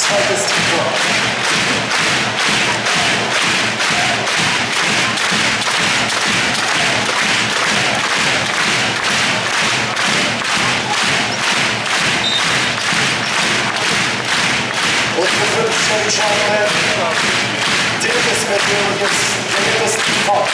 zweites Tor. Und für 15 Schaukel drittes Mittel und jetzt drittes Tor.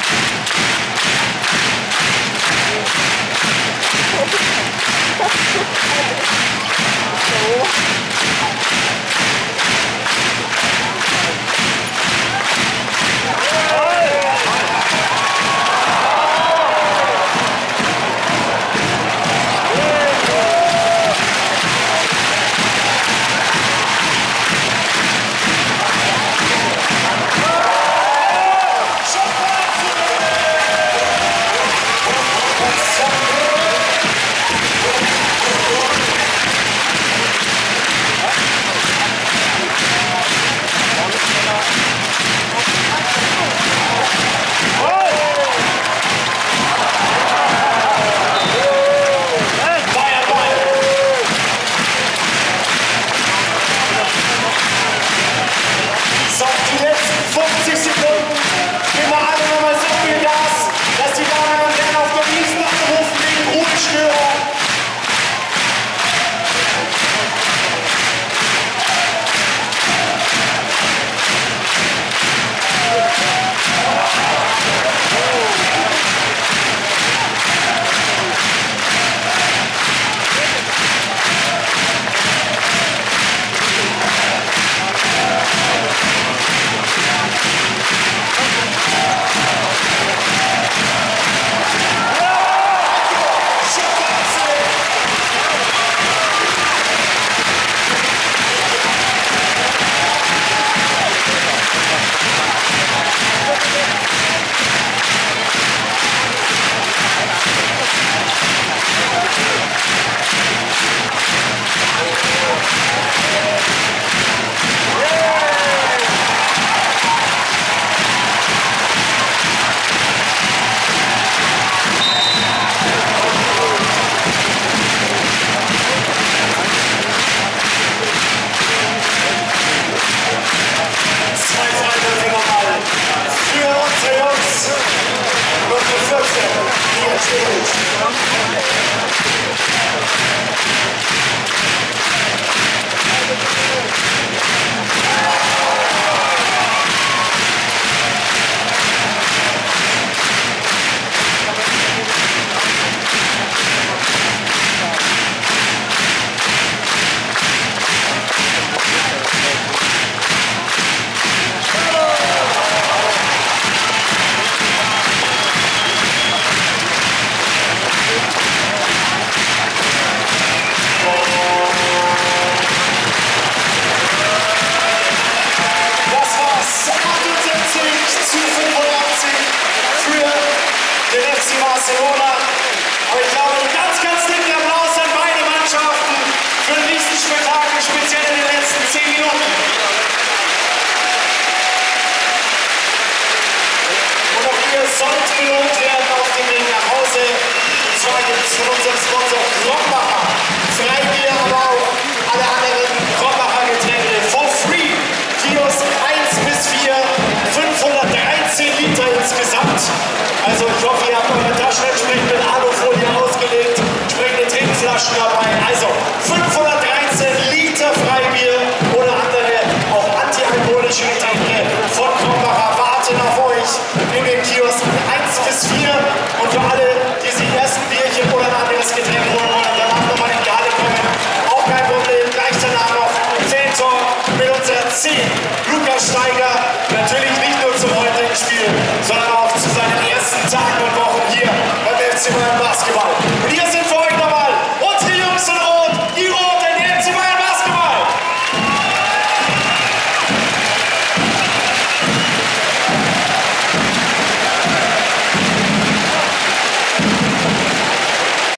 Barcelona. Aber ich glaube, ganz dicken Applaus an beide Mannschaften für den nächsten Spektakel, speziell in den letzten 10 Minuten. Und auch ihr sollt belohnt werden auf dem Weg nach Hause. Und zwar gibt es von unserem Sponsor Krombacher Freibier, aber auch alle anderen Krombacher Getränke for free. Kiosk 1 bis 4, 513 Liter insgesamt. Also ich hoffe, ihr habt eure Taschen entsprechend mit Alufolie ausgelegt, entsprechende Trinkflaschen dabei. Also 513 Liter Freibier oder andere auch antialkoholische Getränke von Krombacher warten auf euch in den Kiosk 1 bis 4. Und für alle, die sich erst ein Bierchen oder ein anderes Getränk holen wollen und danach nochmal in die Halle kommen, auch kein Problem. Gleich danach noch Fan-Talk mit unserer 10 Lukas Steiger. Natürlich nicht nur zum heutigen Spiel, sondern auch zu seinen ersten Tagen und Wochen hier beim FC Bayern.